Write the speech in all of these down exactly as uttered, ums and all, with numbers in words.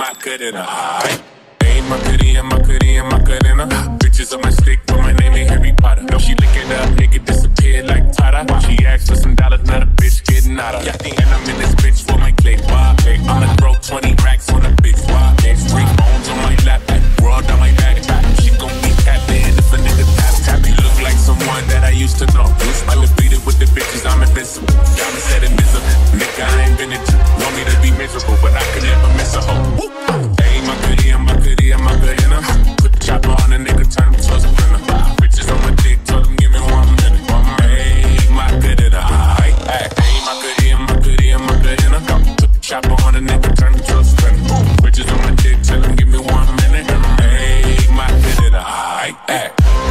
Macarena. Hey, Macarena, Macarena, Macarena. Bitches on my stick, but my name ain't Harry Potter. No, she lick it up, nigga disappear like Tata. She asked for some dollars, not a bitch getting out of. And I'm in this bitch for my click. Why? I'ma throw twenty racks on a bitch. Why? Three bones on my lap, world on my back. She gon' be tapping if a nigga tap tap. You look like someone that I used to know. I defeated with the bitches, I'm invincible. Diamond said invisible. Nigga, I ain't been a Jew. Want me to be miserable, but I could never miss a hoe. Hey, Macarena, Macarena, Macarena. Put the chopper on a nigga, turn him to a sprinter. Bitches on my dick, told him give me one minute. Hey, Macarena. Hey, Macarena, Macarena, Macarena. Put the chopper on a nigga, turn him to a sprinter. Bitches on my dick, tell him give me one minute. Hey, Macarena. Hey, hey.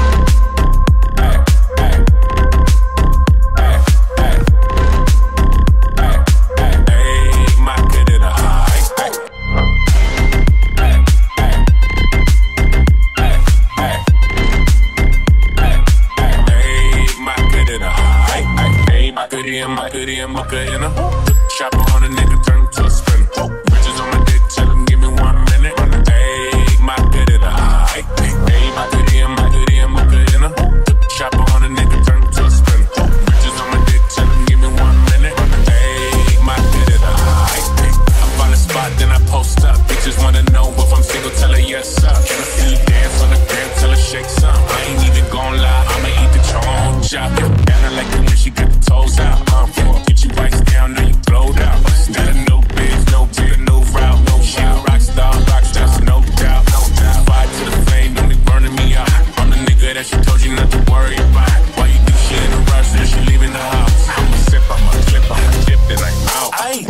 Macarena, Macarena, Macarena. Put the chopper on a nigga, turn him to a sprinter. Bitches on my dick, tell him give me one minute. Hey, Macarena. Hey, Macarena, Macarena, Macarena. Put the chopper on a nigga, turn him to a sprinter. Bitches on my dick, tell him give me one minute. Hey, Macarena. I find a spot, then I post up. Bitches wanna know if I'm single, tell her yes, sir. Can I see you dance on the gram, tell her shake some. I ain't even gon' lie, I'ma eat the chon chop. And I like it when she got the toes out. Um, get you bites down, now you blowed out. Got a new bitch, no big, new route, no shout. Rockstar, rockstar, no doubt, no doubt. Fire to the flame, don't be burning me out. I'm the nigga that she told you not to worry about. Why you do shit in a rush, then she leaving the house. I'ma sip, I'ma clip, I'ma dip, then I'm out. Aye.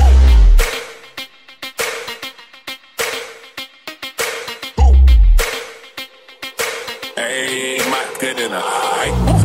Hey, Macarena.